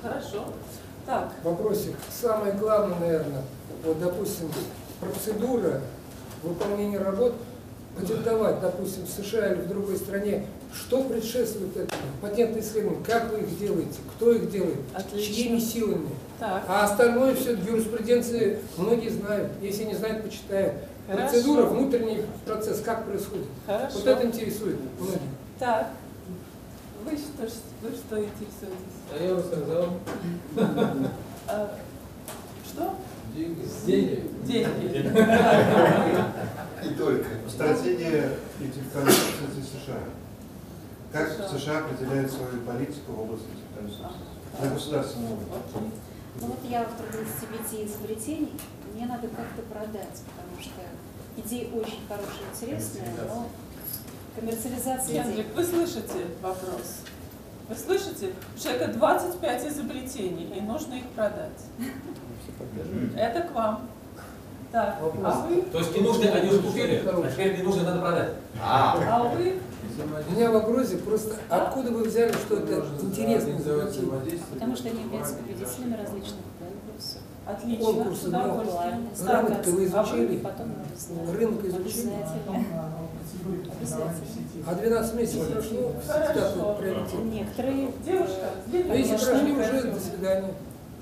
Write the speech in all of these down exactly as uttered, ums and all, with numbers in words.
Хорошо. Так. Вопросик. Самое главное, наверное, вот, допустим, процедура выполнения работ, патентовать, допустим, в США или в другой стране, что предшествует этому? Патентные исследования, как вы их делаете, кто их делает, Отлично. чьими силами? Так. А остальное все юриспруденции многие знают. Если не знают, почитают. Хорошо. Процедура, внутренний процесс, как происходит. Хорошо. Вот это интересует многих. Так. Вы что, вы что интересуетесь? А я рассказал. А, что? Деньги. Деньги. Деньги. И только. Стратегия интеллектуальной собственности США. Как США определяет свою политику в области интеллектуальной собственности? На государственном уровне. Ну вот я в трудности пяти изобретений, мне надо как-то продать, потому что идея очень хорошая, интересная, но коммерциализация Яндрик, вы слышите вопрос? Вы слышите? У человека двадцать пять изобретений, и нужно их продать. Это к вам. Так, а вы? То есть не нужно, они уже купили, а теперь не нужно, надо продать. А вы? У меня вопросик просто, откуда вы взяли, что это интересно изобретение? Потому что они являются победителями различных конкурсов. Отлично. Конкурсы, но удовольствие. рынок-то вы изучили? Потом Рынок изучили? обязательно. Обязательно. А двенадцать месяцев прошло, Хорошо. приоритет. Некоторые Девушка, Но если прошли уже, до свидания.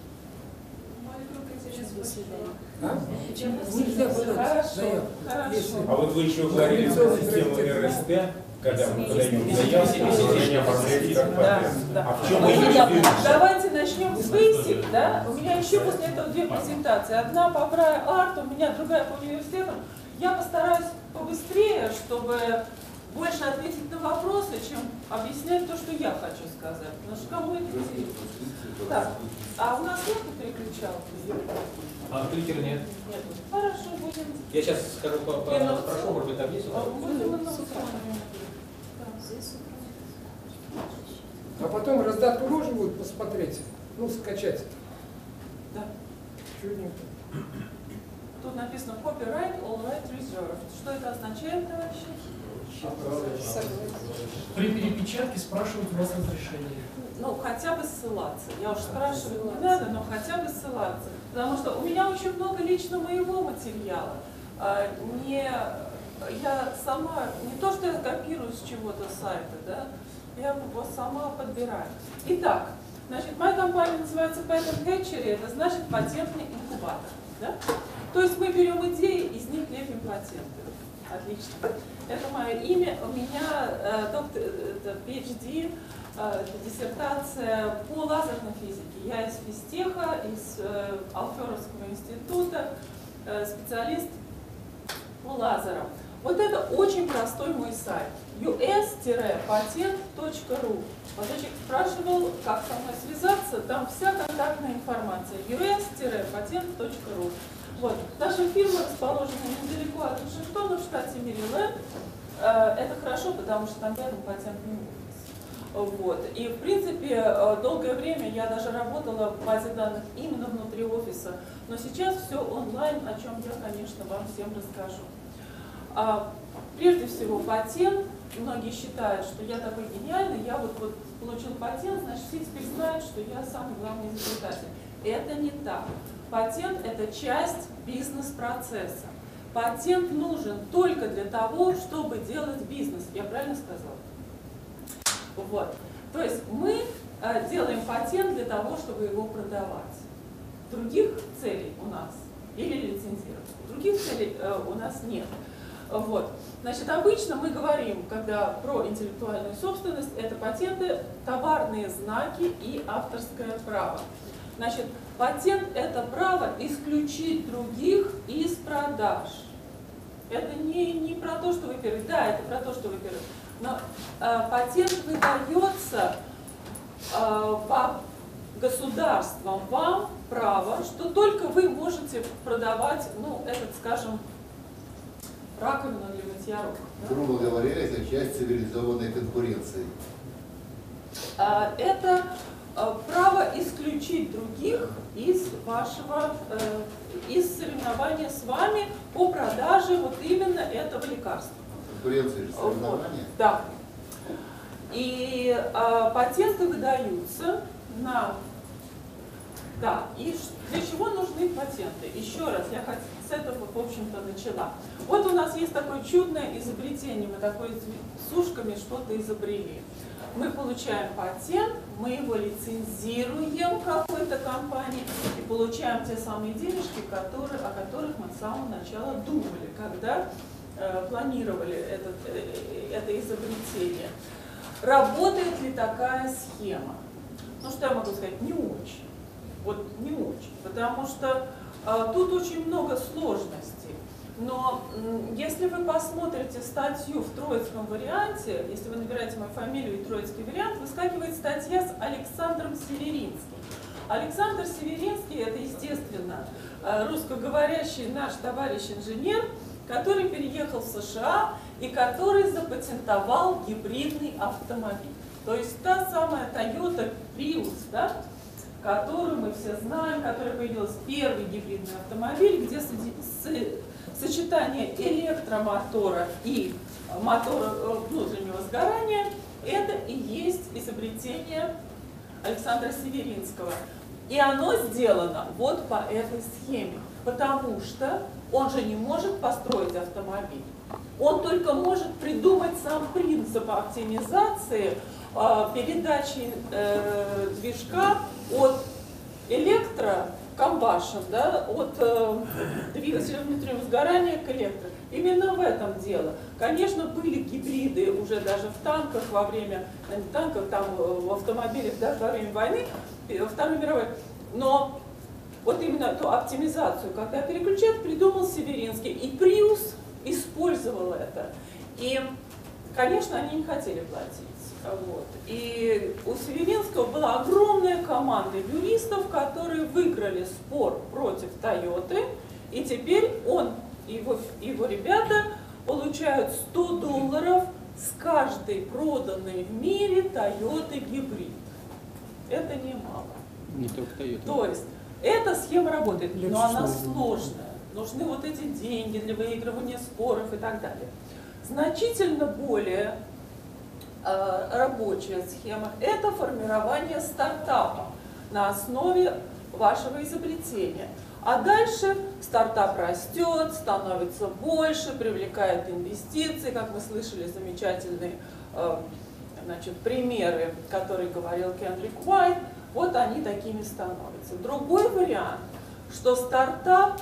до свидания. А? Нельзя подать Хорошо. заявку. Если А вот вы еще говорили про систему эр эс тэ, когда мы подаем заявку, они оформляют как Да, патент. да. А в чем ее Ну, давайте начнем с basic, да? У меня еще после этого две презентации. Одна по Брай Арт, у меня другая по университетам. Я постараюсь побыстрее, чтобы больше ответить на вопросы, чем объяснять то, что я хочу сказать. Потому что кому это интересно? Так, а у нас нет переключалки? А кликера нет. Нет. Хорошо, будем. Я сейчас скажу, по, по, Я спрошу, может быть, там есть? Будем на А потом раздатку можно будет посмотреть, ну, скачать. Да. Чудненько. Тут написано copyright, all right reserved. Что это означает, товарищи? При перепечатке спрашивают у вас разрешение. Ну, хотя бы ссылаться. Я уж спрашивать не надо, но хотя бы ссылаться. Потому что у меня очень много лично моего материала. Не, я сама, не то, что я копирую с чего-то сайта, да, я его сама подбираю. Итак, значит, моя компания называется Patent Hatchery, это значит патентный инкубатор. Да? То есть мы берем идеи, из них лепим патенты. Отлично. Это мое имя. У меня э, доктор, это пи эйч ди, э, диссертация по лазерной физике. Я из физтеха, из э, Алферовского института, э, специалист по лазерам. Вот это очень простой мой сайт. ю эс патент точка ру. Вот человек спрашивал, как со мной связаться, там вся контактная информация. ю эс патент точка ру. Вот. Наша фирма расположена недалеко от Вашингтона, в штате Мэриленд. Это хорошо, потому что там рядом патентный офис. Вот. И, в принципе, долгое время я даже работала в базе данных именно внутри офиса. Но сейчас все онлайн, о чем я, конечно, вам всем расскажу. А, прежде всего, патент. Многие считают, что я такой гениальный, я вот, вот получил патент, значит, все теперь знают, что я самый главный изобретатель. Это не так. Патент – это часть бизнес-процесса. Патент нужен только для того, чтобы делать бизнес. Я правильно сказала? Вот. То есть мы э, делаем патент для того, чтобы его продавать. Других целей у нас или лицензировать. Других целей э, у нас нет. Вот. Значит, обычно мы говорим, когда про интеллектуальную собственность, это патенты, товарные знаки и авторское право. Значит, патент – это право исключить других из продаж. Это не, не про то, что вы первый. Да, это про то, что вы первый. Но э, патент выдается э, по государствам вам право, что только вы можете продавать, ну, этот, скажем, раковину для мытья рук. Да? Грубо говоря, это часть цивилизованной конкуренции. Э, это право исключить других из вашего, э, из соревнования с вами по продаже вот именно этого лекарства. Конкуренция же соревнования? Вот, да. И э, патенты выдаются на Да, и для чего нужны патенты? Еще раз, я с этого, в общем-то, начала. Вот у нас есть такое чудное изобретение, мы такой с ушками что-то изобрели. Мы получаем патент, мы его лицензируем какой-то компании и получаем те самые денежки, которые, о которых мы с самого начала думали, когда э, планировали этот, э, это изобретение. Работает ли такая схема? Ну, что я могу сказать? Не очень. Вот не очень, потому что э, тут очень много сложностей. Но э, если вы посмотрите статью в троицком варианте, если вы набираете мою фамилию и троицкий вариант, выскакивает статья с Александром Северинским. Александр Северинский — это, естественно, э, русскоговорящий наш товарищ-инженер, который переехал в США и который запатентовал гибридный автомобиль. То есть та самая Toyota Prius, да, которую мы все знаем, которая появилась первый гибридный автомобиль, где сочетание электромотора и мотора внутреннего сгорания — это и есть изобретение Александра Северинского. И оно сделано вот по этой схеме, потому что он же не может построить автомобиль. Он только может придумать сам принцип оптимизации э, передачи э, движка от электрокомбашн, да, от э, двигателя внутреннего сгорания к электро. Именно в этом дело. Конечно, были гибриды уже даже в танках во время, не танках, там в автомобилях даже во время войны, Второй мировой. Но вот именно эту оптимизацию, когда переключать, придумал Северинский. И Prius использовал это. И, конечно, они не хотели платить. Вот. И у Северинского была огромная команда юристов, которые выиграли спор против Тойоты. И теперь он и его, его ребята получают сто долларов с каждой проданной в мире Toyota гибрид. Это немало. Не только Toyota. То есть эта схема работает, но она сложная. Нужны вот эти деньги для выигрывания споров и так далее. Значительно более э, рабочая схема – это формирование стартапа на основе вашего изобретения. А дальше стартап растет, становится больше, привлекает инвестиции, как мы слышали замечательные э, значит, примеры, которые говорил Кендрик Уайт. Вот они такими становятся. Другой вариант, что стартап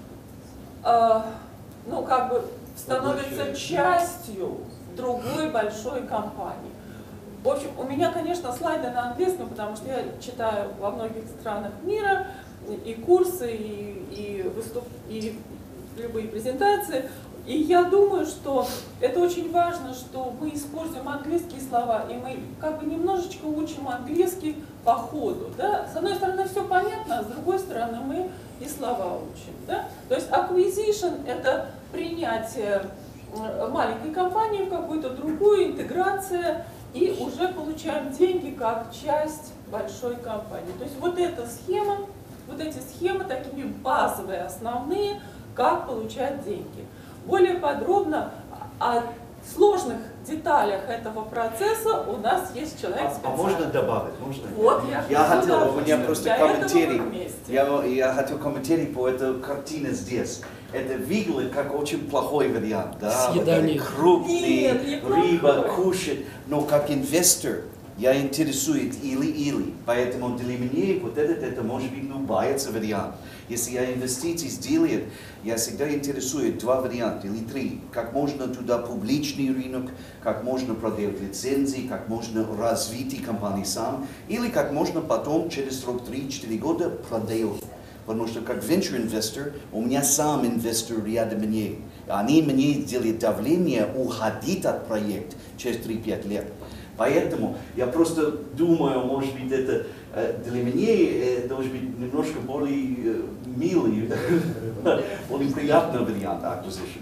э, ну, как бы становится частью другой большой компании. В общем, у меня, конечно, слайды на английском, потому что я читаю во многих странах мира и курсы, и, и, выступ, и любые презентации. И я думаю, что это очень важно, что мы используем английские слова, и мы как бы немножечко учим английский по ходу. Да? С одной стороны, все понятно, а с другой стороны, мы и слова учим. Да? То есть acquisition – это принятие маленькой компании в какую-то другую, интеграция, и уже получаем деньги как часть большой компании. То есть вот эта схема, вот эти схемы такими базовые, основные, как получать деньги. Более подробно о сложных деталях этого процесса у нас есть человек специальный. А, а можно добавить? Можно? Вот, я, я хотел, у меня просто комментарий. Я, я хотел комментарий по этой картине здесь. Это выглядит как очень плохой вариант, да? Съедание. Крупный, Нет, рыба кушать, но как инвестор я интересует или-или. Поэтому для меня вот этот, это может быть любой вариант. Если я инвестиции сделаю, я всегда интересует два варианта или три. Как можно туда публичный рынок, как можно продавать лицензии, как можно развить компанию сам, или как можно потом через срок три-четыре года продать. Потому что как venture-инвестор, у меня сам инвестор рядом мне. Они мне делают давление уходить от проекта через три-пять лет. Поэтому я просто думаю, может быть, это для меня должен быть немножко более милый, более приятный вариант acquisition.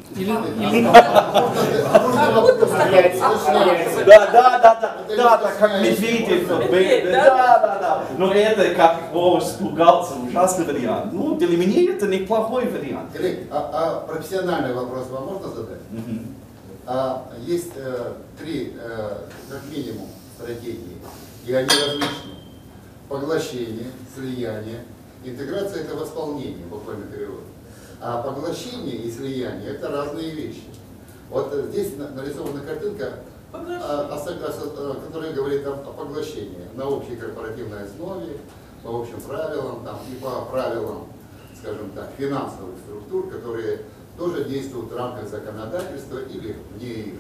Да, да, да, да, да, да, как Медведев, да, да, да. Но это как Вова испугался, ужасный вариант. Ну, для меня это неплохой вариант. Коллеги, а, а профессиональный вопрос вам можно задать? Угу. А, есть э, три, э, как минимум, стратегии, и они различны. Поглощение, слияние Интеграция – это восполнение, буквально перевод. А поглощение и слияние – это разные вещи. Вот здесь нарисована картинка, которая говорит о поглощении на общей корпоративной основе, по общим правилам там, и по правилам, скажем так, финансовых структур, которые тоже действуют в рамках законодательства или вне их.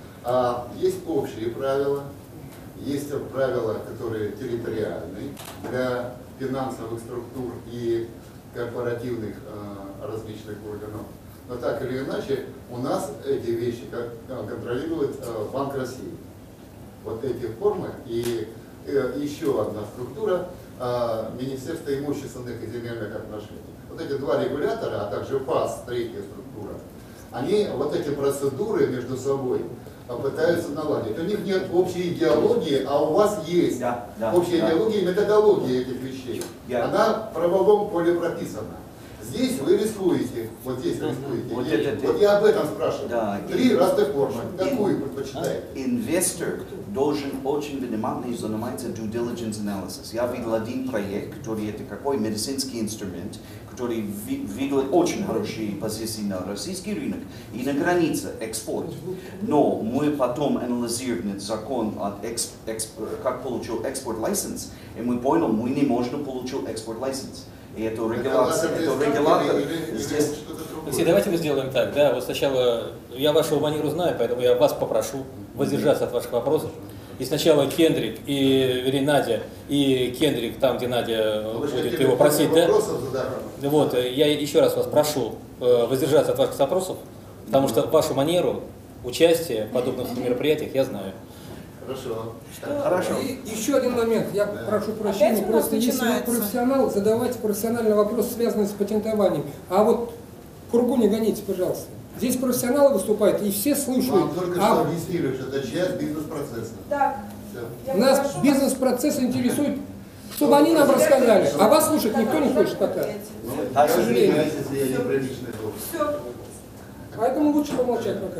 А есть общие правила, есть правила, которые территориальные для финансовых структур и корпоративных э, различных органов. Но так или иначе, у нас эти вещи контролирует э, Банк России. Вот эти формы и э, еще одна структура э, Министерства имущественных и земельных отношений. Вот эти два регулятора, а также ФАС, третья структура, они вот эти процедуры между собой пытаются наладить. У них нет общей идеологии, а у вас есть да, да, общая да. идеология и методология этих вещей. Я... Она в правовом поле прописана. Здесь вы рискуете, вот здесь рискуете. Вот, я, это, вот я об этом спрашиваю. Да, Три и, разных формы. Какую предпочитаете? Инвестор должен очень внимательно заниматься due diligence analysis. Я видел один проект, который это какой медицинский инструмент, который видел очень хорошие позиции на российский рынок и на границе экспорт. Но мы потом анализировали закон, от эксп, эксп, как получил экспорт-лайсенс, и мы поняли, мы не можем получить экспорт-лайсенс. И это регуляция, это регулятор здесь. Алексей, давайте мы сделаем так, да, вот сначала, я вашего манеру знаю, поэтому я вас попрошу воздержаться от ваших вопросов. И сначала Кендрик, и или Надя, и Кендрик, там, где Надя Но будет его просить, да? Да? Вот, я еще раз вас прошу воздержаться от ваших вопросов, потому что вашу манеру участия в подобных мероприятиях я знаю. Хорошо. Хорошо. И еще один момент, я да. прошу прощения, просто если вы профессионал, задавайте профессиональный вопрос, связанный с патентованием. А вот кругу не гоните, пожалуйста. Здесь профессионалы выступают, и все слушают. Вам только а... что объяснили, что это часть бизнес-процесса. Так, нас бизнес-процесс интересует, чтобы они нам рассказали, а вас слушать никто не хочет пока. Ну, к сожалению, если я не приличный друг. Все. Поэтому лучше помолчать пока.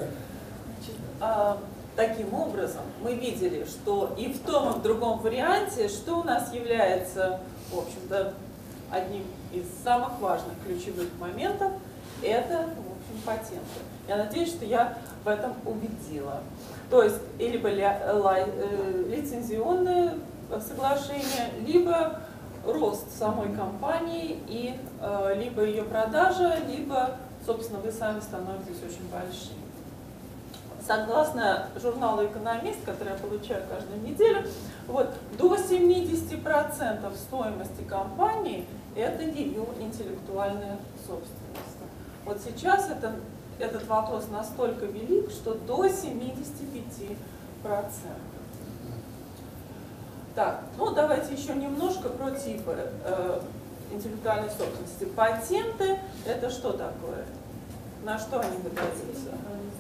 А, таким образом, мы видели, что и в том, и в другом варианте, что у нас является, в общем-то, одним из самых важных ключевых моментов, это, в общем, патенты. Я надеюсь, что я в этом убедила. То есть, либо лицензионное соглашение, либо рост самой компании, и либо ее продажа, либо, собственно, вы сами становитесь очень большими. Согласно журналу «Экономист», который я получаю каждую неделю, вот, до семидесяти процентов стоимости компании – это ее интеллектуальная собственность. Вот сейчас это, этот вопрос настолько велик, что до семидесяти пяти процентов. Так, ну давайте еще немножко про типы э, интеллектуальной собственности. Патенты – это что такое? На что они выдаются?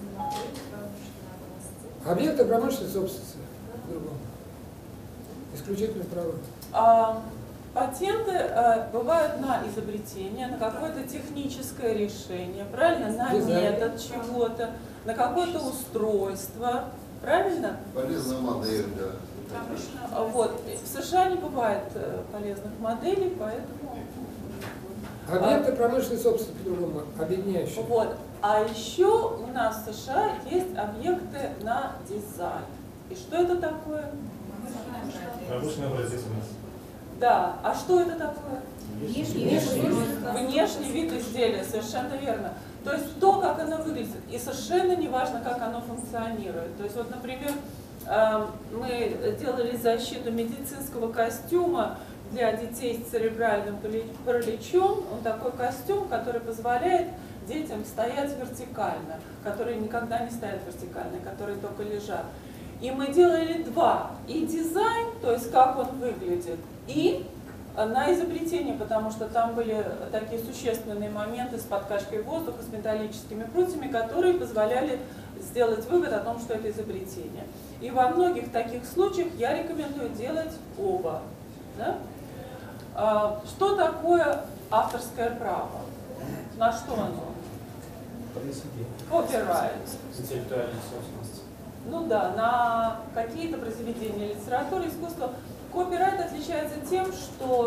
Объекты промышленной собственности. Исключительно право. А, патенты а, бывают на изобретение, на какое-то техническое решение, правильно? На Дизайн. метод чего-то, на какое-то устройство, правильно? Полезная модель, да. А, вот. В США не бывает полезных моделей, поэтому... Объекты промышленной собственности по-другому, объединяющие. Вот. А еще у нас в США есть объекты на дизайн. И что это такое? Промышленный образец у нас. Да. А что это такое? Внешний вид. Внешний вид изделия, совершенно верно. То есть то, как оно выглядит. И совершенно не важно, как оно функционирует. То есть вот, например, мы делали защиту медицинского костюма для детей с церебральным параличом. Он такой костюм, который позволяет детям стоять вертикально, которые никогда не стоят вертикально, которые только лежат. И мы делали два. И дизайн, то есть как он выглядит, и на изобретение, потому что там были такие существенные моменты с подкачкой воздуха, с металлическими прутьями, которые позволяли сделать вывод о том, что это изобретение. И во многих таких случаях я рекомендую делать оба. Да? Что такое авторское право? На что оно? Copyright. Интеллектуальная собственность. Ну да, на какие-то произведения литературы, искусства. Копирайт отличается тем, что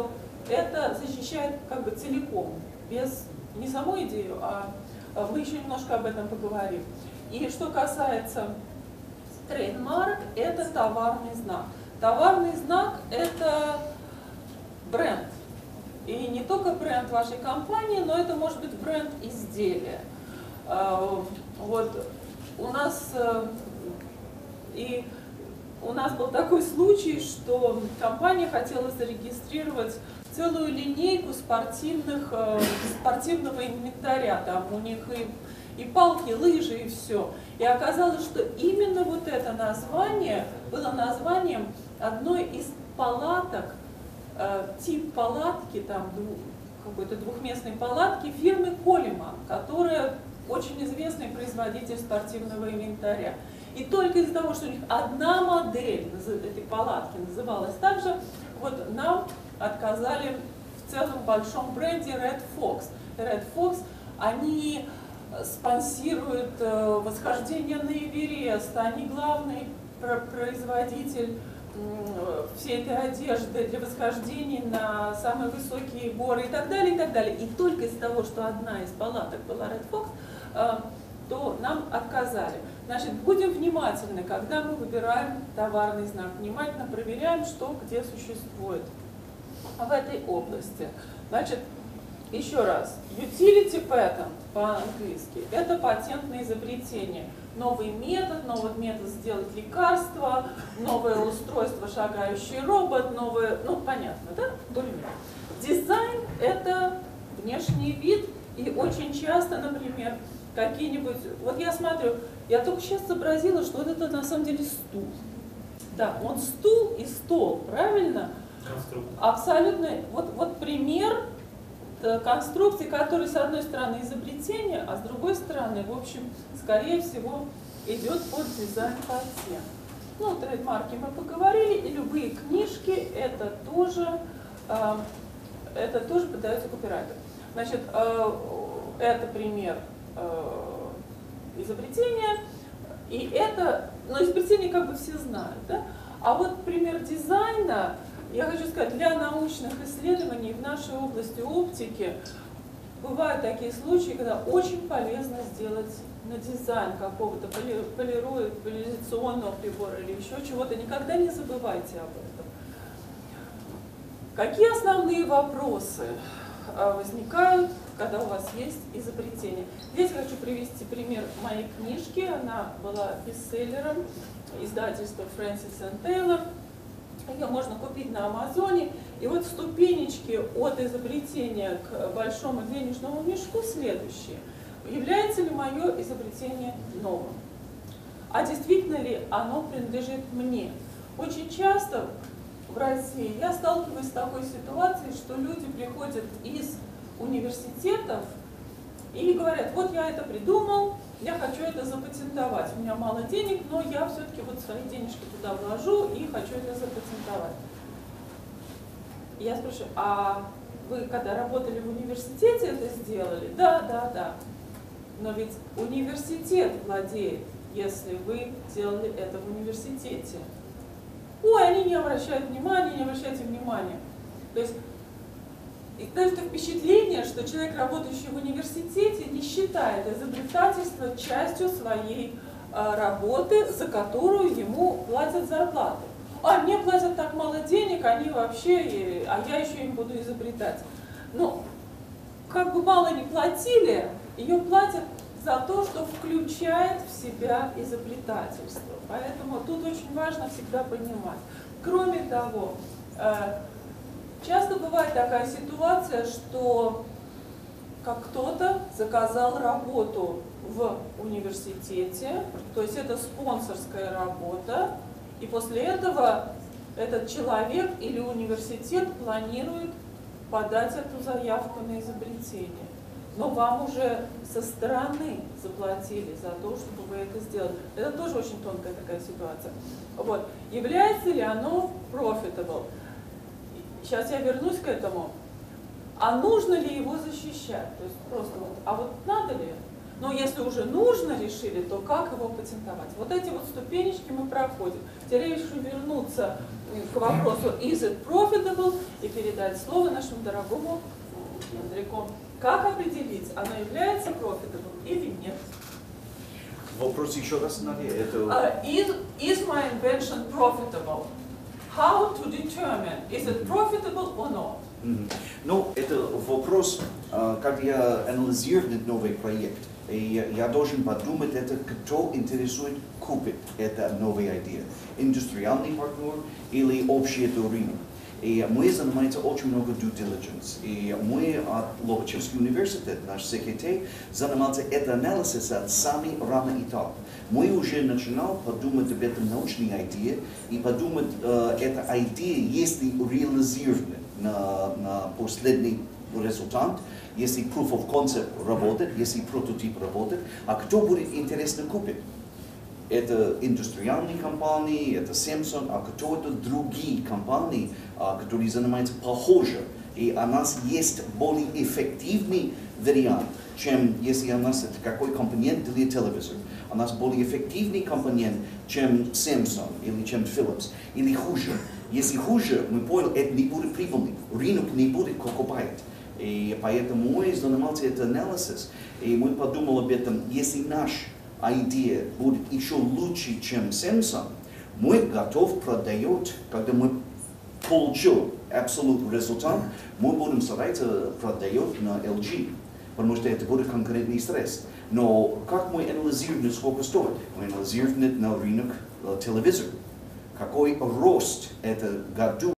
это защищает как бы целиком, без не саму идею, а мы еще немножко об этом поговорим. И что касается трейдмарк, это товарный знак. Товарный знак – это бренд. И не только бренд вашей компании, но это может быть бренд изделия. Вот у нас и у нас был такой случай, что компания хотела зарегистрировать целую линейку спортивных, спортивного инвентаря. Там у них и, и палки, и лыжи, и все. И оказалось, что именно вот это название было названием одной из палаток, тип палатки, там какой-то двухместной палатки фирмы Колиман, которая очень известный производитель спортивного инвентаря. И только из-за того, что у них одна модель этой палатки называлась так же, вот нам отказали в целом большом бренде Red Fox. Red Fox, они спонсируют восхождение на Эверест, они главный производитель всей этой одежды для восхождений на самые высокие горы и так далее, и так далее. И только из-за того, что одна из палаток была Red Fox, то нам отказали. Значит, будем внимательны, когда мы выбираем товарный знак. Внимательно проверяем, что где существует в этой области. Значит, еще раз. Utility patent по-английски – это патентное изобретение. Новый метод, новый метод сделать лекарство, новое устройство, шагающий робот, новое, ну понятно, да? Дизайн – это внешний вид, и очень часто, например, какие-нибудь, вот я смотрю, я только сейчас сообразила, что вот это на самом деле стул. Да, он стул и стол, правильно? Конструктор. Абсолютно. Вот, вот пример конструкции, который с одной стороны изобретение, а с другой стороны, в общем, скорее всего, идет под дизайн патент. Ну, трейдмарки мы поговорили, и любые книжки, это тоже, э, это тоже подается копирайтер. Значит, э, это пример э, изобретения, и это, но изобретение как бы все знают, да? А вот пример дизайна, я хочу сказать, для научных исследований в нашей области оптики бывают такие случаи, когда очень полезно сделать на дизайн какого-то полируя, поляризационного прибора или еще чего-то. Никогда не забывайте об этом. Какие основные вопросы возникают, когда у вас есть изобретение? Здесь хочу привести пример моей книжки. Она была бестселлером издательства Francis энд Taylor. Ее можно купить на Амазоне. И вот ступенечки от изобретения к большому денежному мешку следующие. Является ли мое изобретение новым? А действительно ли оно принадлежит мне? Очень часто в России я сталкиваюсь с такой ситуацией, что люди приходят из университетов и говорят, вот я это придумал, я хочу это запатентовать. У меня мало денег, но я все-таки вот свои денежки туда вложу и хочу это запатентовать. И я спрашиваю, а вы когда работали в университете это сделали? Да, да, да. Но ведь университет владеет, если вы делали это в университете. Ой, они не обращают внимания, не обращайте внимания. То есть, и то есть впечатление, что человек, работающий в университете, не считает изобретательство частью своей а, работы, за которую ему платят зарплату. А мне платят так мало денег, они вообще, а я еще им буду изобретать. Ну, как бы мало не платили, ее платят за то, что включает в себя изобретательство. Поэтому тут очень важно всегда понимать. Кроме того, часто бывает такая ситуация, что как кто-то заказал работу в университете, то есть это спонсорская работа, и после этого этот человек или университет планирует подать эту заявку на изобретение. Но вам уже со стороны заплатили за то, чтобы вы это сделали. Это тоже очень тонкая такая ситуация. Вот. Является ли оно profitable? Сейчас я вернусь к этому. А нужно ли его защищать? То есть просто вот, а вот надо ли? Но если уже нужно решили, то как его патентовать? Вот эти вот ступенечки мы проходим. Теперь я решил вернуться к вопросу is it profitable и передать слово нашему дорогому Андрику. Как определить, оно является profitable или нет? Вопрос еще раз, Надя, это... Uh, is, is my invention profitable? How to determine, is it profitable or not? Mm-hmm. Ну, это вопрос, когда я анализирую новый проект, и я должен подумать, это кто интересует купить это новая идея. Индустриальный партнер или общий это рынок. И мы занимаемся очень много due diligence. И мы от Лобачевский университет, наш секретарь, занимался это анализом от самый ранний этап. Мы уже начинали подумать об этом научной идее и подумать, э, эта идея, если реализирована на, на последний результат, если proof of concept работает, если прототип работает, а кто будет интересно купить? Это индустриальные компании, это Samsung, а кто это другие компании, которые занимаются похоже. И у нас есть более эффективный вариант, чем если у нас это какой компонент для телевизора. У нас более эффективный компонент, чем Samsung или чем Philips. Или хуже. Если хуже, мы поняли, это не будет прибыльным. Рынок не будет покупать. И поэтому мы занимались этим анализом. И мы подумали об этом, если наш идея будет еще лучше, чем Samsung, мы готовы продать, когда мы получим абсолютный результат, мы будем стараться продать на эл джи, потому что это будет конкурентный стресс. Но как мы анализируем, сколько стоит? Мы анализируем на рынок телевизора. Какой рост это году